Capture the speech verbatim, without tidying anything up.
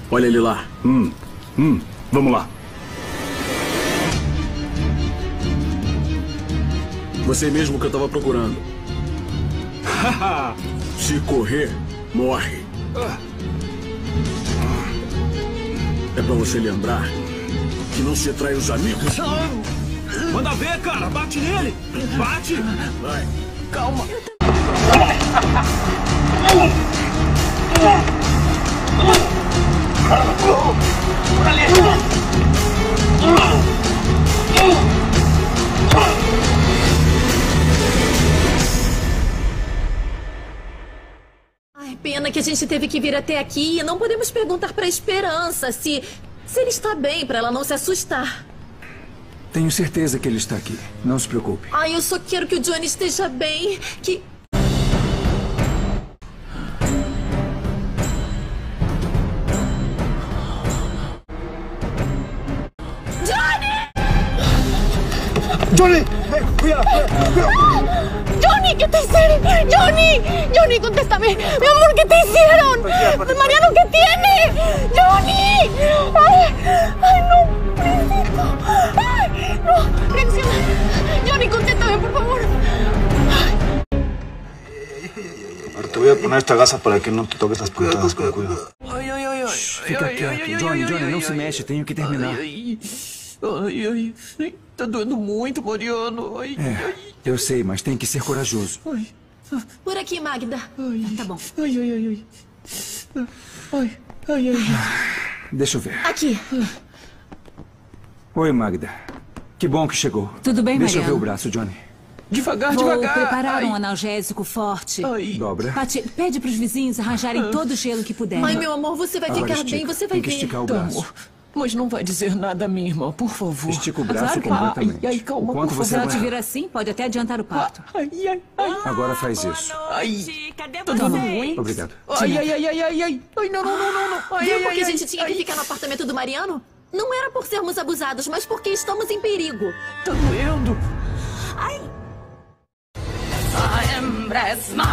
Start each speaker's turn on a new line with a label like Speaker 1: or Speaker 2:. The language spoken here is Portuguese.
Speaker 1: Olha ele lá.
Speaker 2: Hum, hum, vamos lá.
Speaker 1: Você mesmo que eu tava procurando. Se correr, morre. É pra você lembrar que não se trai os amigos.
Speaker 3: Manda ver, cara. Bate nele. Bate.
Speaker 1: Vai.
Speaker 3: Calma.
Speaker 4: Por ali.
Speaker 5: Ai, pena que a gente teve que vir até aqui e não podemos perguntar pra Esperança se... se ele está bem, pra ela não se assustar.
Speaker 6: Tenho certeza que ele está aqui. Não se preocupe.
Speaker 5: Ai, eu só quero que o Johnny esteja bem, que...
Speaker 4: ¡Johnny! ¡Cuidado!
Speaker 7: ¡Johnny! ¿Qué te hicieron? ¡Johnny! ¡Johnny, contéstame! ¡Mi amor, ¿qué te hicieron? ¡Mariano, ¿qué tiene? ¡Johnny! ¡Ay! ¡Ay, no! ¡Príncipe! ¡Ay! ¡No! ¡Reacciona! ¡Johnny, contéstame, por favor!
Speaker 2: Ahora te voy a poner esta gasa para que no te toques las puntadas, con cuidado.
Speaker 3: Ai, ai, ai, ai.
Speaker 6: Fica quieto. Johnny, Johnny, não se mexe. Tenho que terminar.
Speaker 3: Ai, ai, ai, ai. Tá doendo muito, Mariano. Ai,
Speaker 6: É,
Speaker 3: ai.
Speaker 6: eu sei, mas tem que ser corajoso.
Speaker 3: Ai.
Speaker 5: Por aqui, Magda.
Speaker 3: Ai.
Speaker 5: Tá bom.
Speaker 3: Ai, ai, ai, ai. Ai, ai, ai.
Speaker 6: Deixa eu ver.
Speaker 5: Aqui.
Speaker 6: Oi, Magda. Que bom que chegou.
Speaker 8: Tudo bem,
Speaker 6: Deixa eu ver
Speaker 8: Mariano?
Speaker 6: o braço, Johnny.
Speaker 3: Devagar,
Speaker 8: Vou
Speaker 3: devagar.
Speaker 8: preparar
Speaker 3: Ai.
Speaker 8: um analgésico forte.
Speaker 3: Ai.
Speaker 6: Dobra.
Speaker 8: Pati, pede pros vizinhos arranjarem todo o gelo que puderem.
Speaker 5: Ai, meu amor, você vai
Speaker 6: Agora
Speaker 5: ficar
Speaker 6: estica.
Speaker 5: bem, você vai
Speaker 6: Tem que
Speaker 5: ver.
Speaker 6: esticar o
Speaker 3: Tá,
Speaker 6: braço.
Speaker 3: amor. Mas não vai dizer nada a minha irmã, por favor.
Speaker 6: Estica o braço
Speaker 3: Claro.
Speaker 6: completamente.
Speaker 3: Ai, ai, calma,
Speaker 6: O quanto
Speaker 3: por
Speaker 6: você
Speaker 8: Se ela
Speaker 3: favor.
Speaker 8: te vir assim, pode até adiantar o parto.
Speaker 3: Ai, ai, ai.
Speaker 6: Agora faz isso.
Speaker 3: Ai.
Speaker 9: Cadê
Speaker 3: Tá
Speaker 8: Toma.
Speaker 9: vocês?
Speaker 8: Ruim?
Speaker 6: Obrigado.
Speaker 3: Ai, ai, ai, ai, ai, ai. Ai, não, não, não, não, não. Ai,
Speaker 5: Viu
Speaker 3: ai,
Speaker 5: por que
Speaker 3: ai,
Speaker 5: a gente
Speaker 3: ai,
Speaker 5: tinha
Speaker 3: ai.
Speaker 5: que ficar no apartamento do Mariano? Não era por sermos abusados, mas porque estamos em perigo.
Speaker 3: Tá doendo.
Speaker 9: Ai,
Speaker 7: I am Brasma.